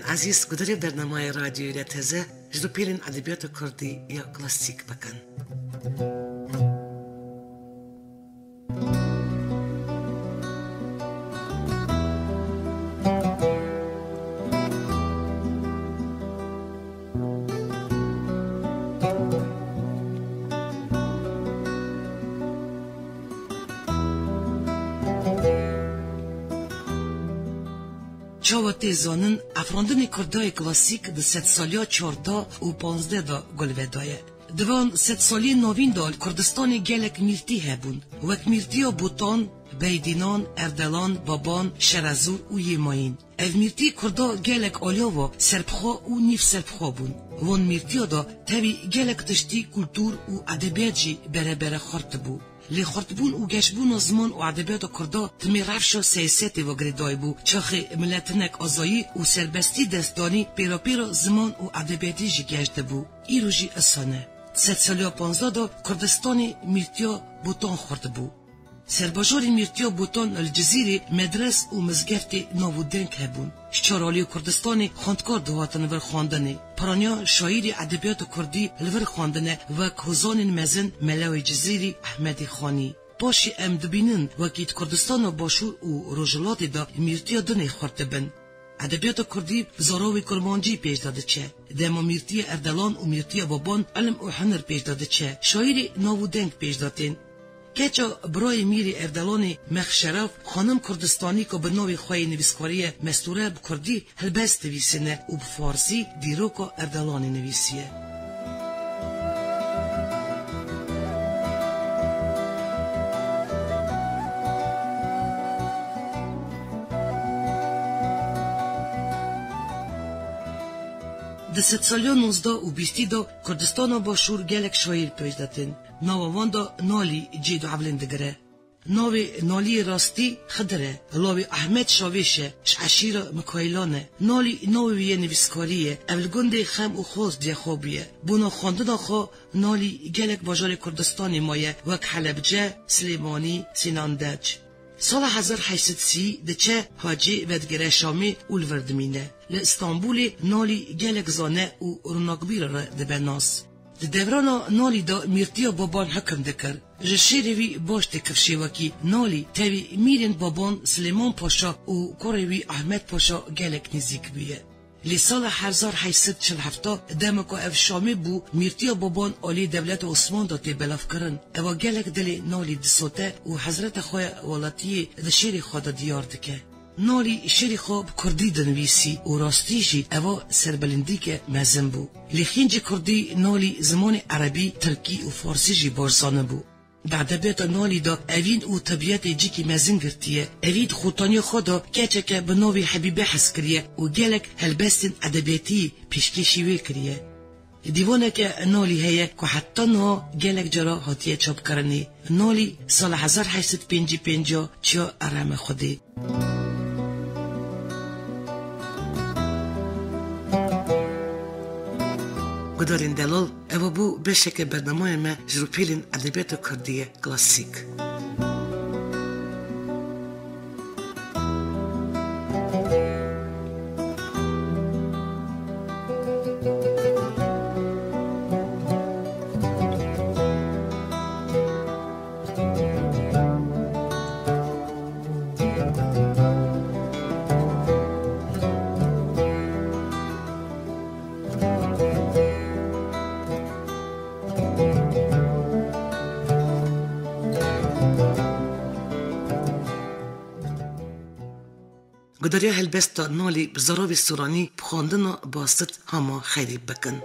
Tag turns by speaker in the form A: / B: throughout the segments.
A: عزیز گذاری برنامه رادیویی را تازه جلو پیلین ادبیات کردی یا کلاسیک بکن. چاوتی زانن افراندن کردای کلاسیک ده 100 سالیا 14 و 15 دا گلویدایه. دوان 100 سالی نوین دال کردستان گلک میرتی هبون. وک میرتیا بوتان، بیدینان، اردلان، بابان، شرزور و یماین. اف میرتی کردا گلک آلیاوا سربخوا و نیف سربخوا بون. وان میرتیا دا تاوی گلک تشتی کلتور و ادبیات جی بره خورد بو. لی خورتبون و گشبون زمان و ادبیات کردا تمی رفش و سیاستی و گریدای بو چاخی ملتنک آزایی و سربستی دستانی پیرا زمان و ادبیاتی جی گشته بو ایرو جی اسانه 100 سالیا 15 دا کردستانی میرتیا بوتان خورد بو سرباجاری میرتیا بوتان الجزیری مدرس و مزگفت نوودنک هبون شچارالی کردستانی خاندکار دواتن ور خواندنی پرانیا شاعری ادبیات کردی لور خواندنه و کوزان مزن ملاوی جزیری احمدی خانی باشی ام دبینن وکیت کردستان و باشور و روجلات دا میرتیا دنی خورد بن ادبیات کردی زاراوی کرمانجی پیش داده چه دما میرتی اردلان و میرتی بابان علم و هنر پیش داده چه شاعری نوودنک پیش دادن کچا برای میری اردلانی مخشرف خانم کردستانی که به نوی خواه نویسکاری مستوره بکردی هلبست نویسینه و بفارسی دیروکا اردلانی نویسیه. ده 100 سالیا 19 و 20 دا کردستان باشور گلک شاعر پیش دادن. ناوان دا نالی جیدو عبلن دگره ناوی نالی راستی خدره لاوی احمد شاویشه شعشیر مکایلانه ناوی نویسکاریه اولگنده خم و خوز دیا خوبیه بونا خاندنا خو نالی گلک باجار کردستانی مایه وک حلبجه سلیمانی سیناندج سال 1830 دچه حاجی ودگره شامی اولوردمینه لإستانبول نالی گلک زانه و روناقبیر را دبناس دوران نالی دا میرتیا بابان حکم دکر جشیروی باش دکفشی وکی نالی تاوی میرین بابان سلیمان پاشا و کوروی احمد پاشا گلک نزیک بیه لی سال 1847 دمکا اف شامی بو میرتیا بابان آلی دولت عثمان دا تی بلاف کرن اوا گلک دلی نالی دسوته و حضرت خواه والاتی دشیری خوادا دیار دکه نالی شری خواب کردی دنویسی و راستی جی اوا سربلندی که مزن بو لیخینج کردی نالی زمان عربی ترکی و فارسی جی بارسانه بو بعد نالی دا اوین و طبیعت جی که مزن گرتیه اوید خوتانی خدا کچه که بناوی حبیبه حس کریه و گلک هلبستن ادبیاتی پیشکشی وی کریه دیوانه که نالی هیه که حتی نها گلک جرا هاتیه چاپ کرنی نالی سال 1855 چیا ارم خودی گدارین دلال او بو بشک برنامه ما جروپیلین ادبیات کردی کلاسیک گداریا هلبستا نالی بزاراوی سورانی بخواندنا باست هما خیلی بکن.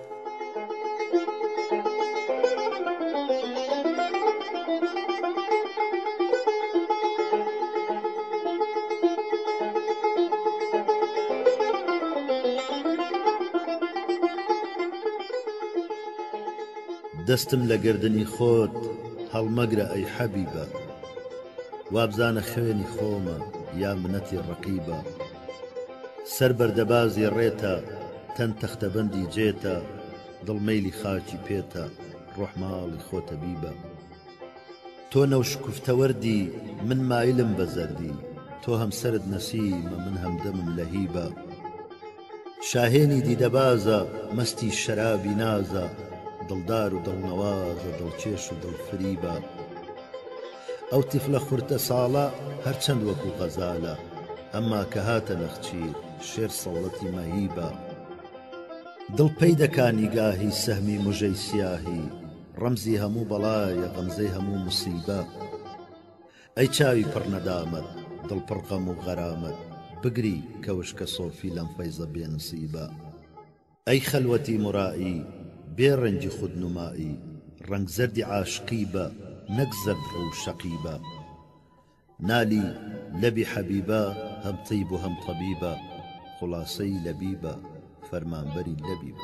B: دستم لگردنی خود هل مگره ای حبیبه وابزان خوینی خوما یا منتی رقیبه سر بردبازی ریتا تن تختبندی جیتا دل میلی خاچی پیتا روح مالی خو طبیبه تو نوش کفتوردی من مایلم بزردی تو هم سرد نسیم من هم دمم لهیبه شاهێنی دیدەبازە مەستی شەرابی نازە دڵدار و دڵنەوازە دڵکێش و دڵفریبە ئەو تیفلە خورتە ساڵە هەرچەند وەکو غەزالە ئەمما کە هاتە نەخچیر شێر سەڵەتی مەهیبە دڵ پەی دەکا نیگاهی سەهمی موژەی سیاهی ڕەمزی هەموو بەڵایە غەمزەی هەموو موسیبە ئەی چاوی پڕ نەدامەت دڵ پڕ غەم و غەرامەت بگری کەوشکە سۆفی لەم فەیزە بێنسیبە ئەی خەلوەتی مرایی بێڕەنجی خودنمایی ڕەنگ زەردی عاشقی بە نەک زەرد ڕوو شەقیبە نالی لەبی حەبیبە هەم تەیب و هەم تەبیبە خولاسەی لەبیبە فەرمانبەری لەبیبە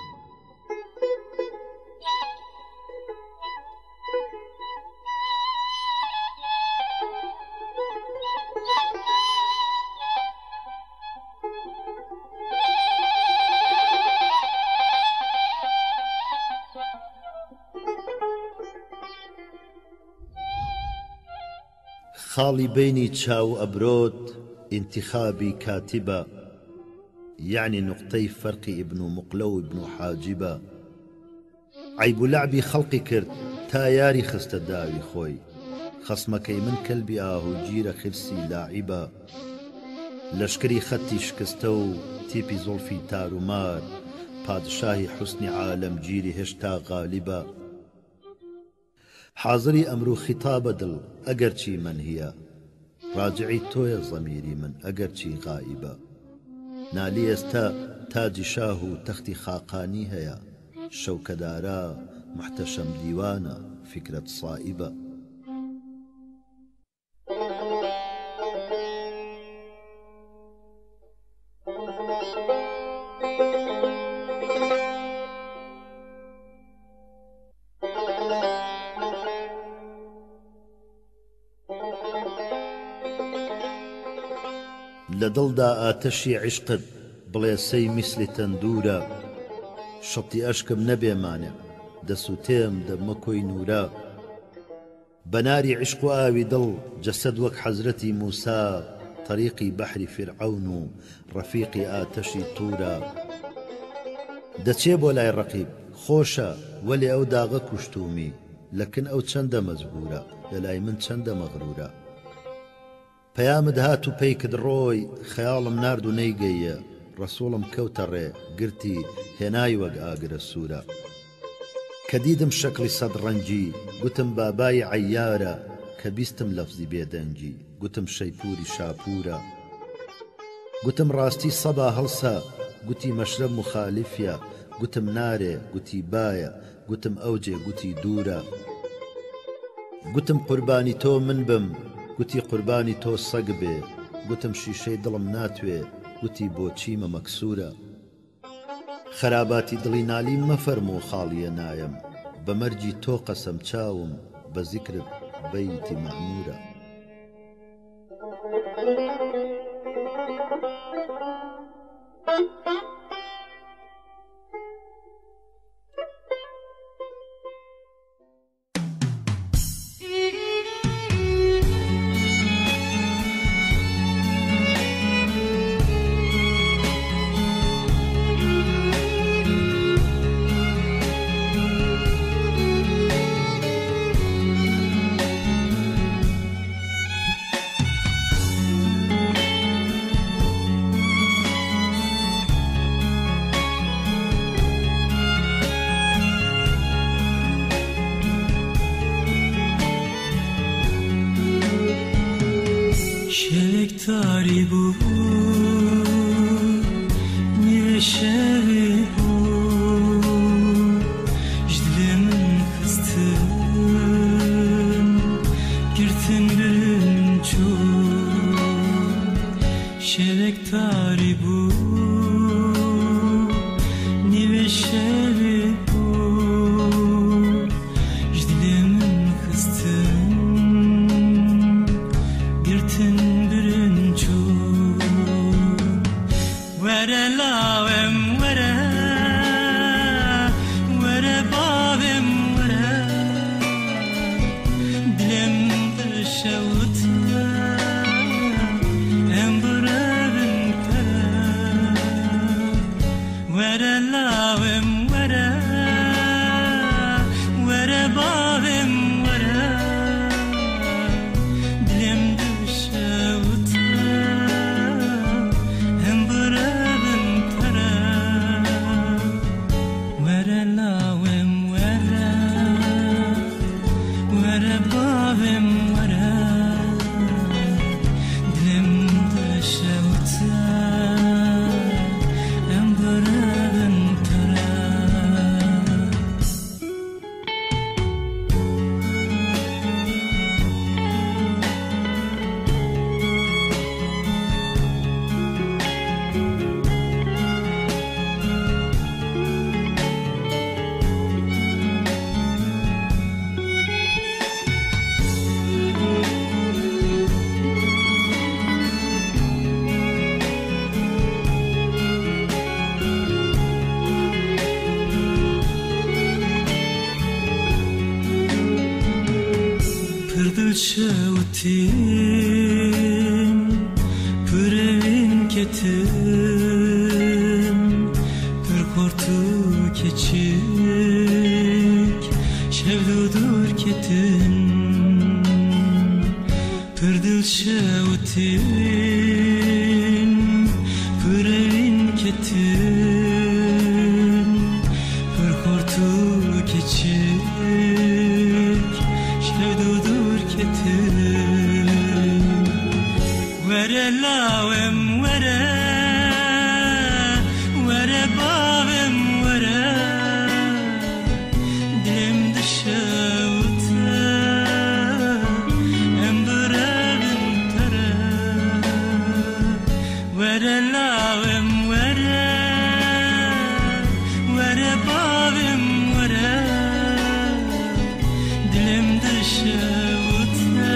B: خاڵی بینی چاو ئەبرۆت ئینتیخابی کاتبە یعنی نقطەی فەرقی ئیبن و مقلە و ئیبن و حاجبە عیب و لەعبی خەڵقی کرد تا یاری خستە داوی خۆی خەسمەکەی من کەلبی ئاهوگیرە خرسی لاعیبە لەشکری خەتی شکستە و تیپی زۆڵفی تارومار پادشاهی حوسنی عالەمگیری هێشتا غالیبە حاضری ئەمر و خیتابە دڵ ئەگەر چی منهیە ڕاجعی تۆیە زەمیری من ئەگەر چی غائیبە نالی ئێستا تاجی شاه و تەختی خاقانی هەیە شەوکەدارە محتەشەم دیوانە فکرەت سائیبە لە دڵدا ئاتەشی عیشقت بڵێسەی میسلی تەندورە شەڵتی ئەشکم نەبێمانێ دەسووتێم دەمە کۆی نورە بەناری عیشق و ئاوی دڵ جەسەد وەک حەزرەتی موسا طەریقی بەحری فرعەون و ڕەفیقی ئاتەشی تورە دەچێ بۆ لای ڕەقیب خۆشە وەلێ ئەو داغە کوشتومی لەکن ئەو چەندە مەجبورە لەلای من چەندە مەغرورە پەیامت هات و پەیکت ڕۆی خەیاڵم نارد و نەیگەیە ڕەسوڵم کەوتە ڕێ گرتی هێنای وەک ئاگرە سوورە کە دیدم شەکڵی سەد ڕەنگی گوتم بابای عەیارە کە بیستم لەفزی بێدەنگی گوتم شەیپوری شاپورە گوتم ڕاستی سەبا هەڵسە گوتی مەشرەب مخالیفە گوتم نارێ گوتی باە گوتم ئەوجێ گوتی دوورە گوتم قوربانی تۆ من بم گوتی قوربانی تۆ سەگ بێ گوتم شیشەی دڵم ناتوێ گوتی بۆچیمە مەکسورە خەراباتی دڵی نالی مەفەرموو خاڵیە نایم بە مەرجی تۆ قەسەم چاوم بە زیکرت بەیتی مەعمورە
C: تاری بود نیشهی بود جدلم خستم گرتن برم چون شبک تاری بود نیشهی بود جدلم خستم گرتن برم چون شوتیم پرین کتیم پر kortu keçik şevdudur ketin pırdıl şevtin pırelin ketin per kortu keçik şevdudur ketin vere lavem vere vere bavem vere dilim dışavute emberevim tere vere lavem vere vere bavem vere dilim dışavute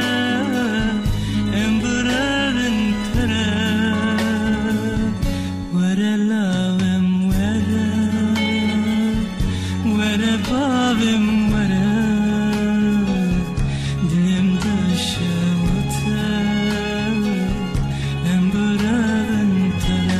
C: emberevim tere vere lavem vere vere bavim vere dilim dışavute emberevim tere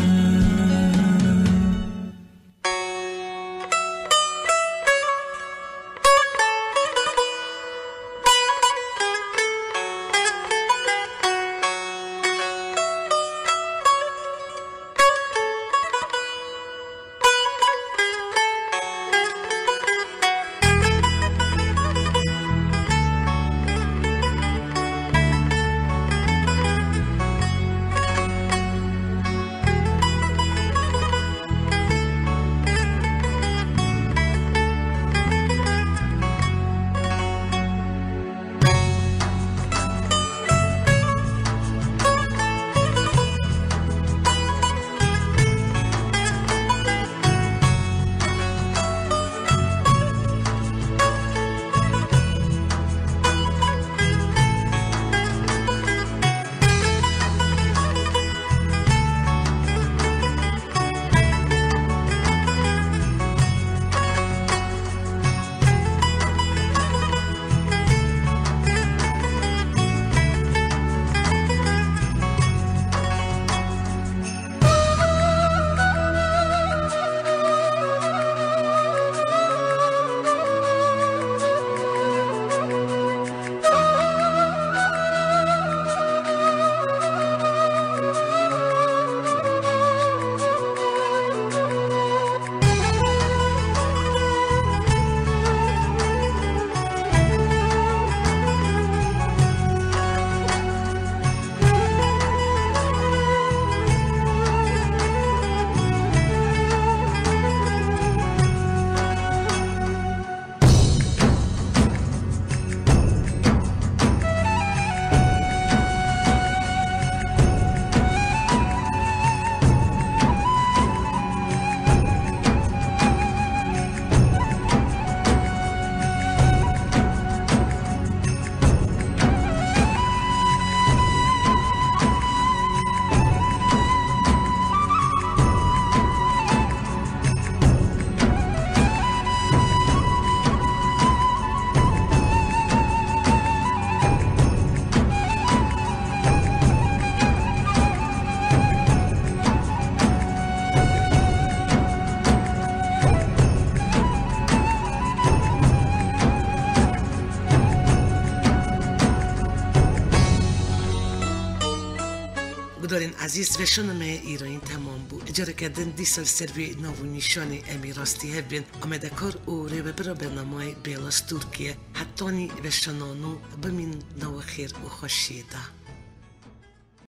A: گدارین عزیز و شنمه ایرانی تمام بود اجاره کردن دی سال سروی ناو نشان امی راستی هبین آمده کار او رو برا برنامه بیلاس ترکیه حتانی و شنانو بمین نو خیر و خوشیده